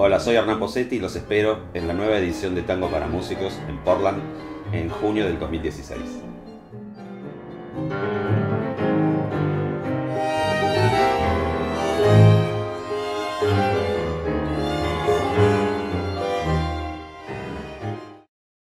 Hola, soy Hernán Posetti y los espero en la nueva edición de Tango para Músicos en Portland en junio del 2016.